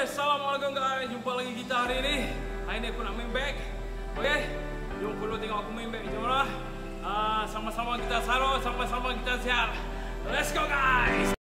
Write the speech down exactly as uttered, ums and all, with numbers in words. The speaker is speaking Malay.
Okay, Assalamualaikum guys. Jumpa lagi kita hari ini. Hari ini aku nak main back. Okay, jom perlu tengok aku main back. Jom lah. uh, Sama-sama kita salam, sama-sama kita siap. Let's go guys.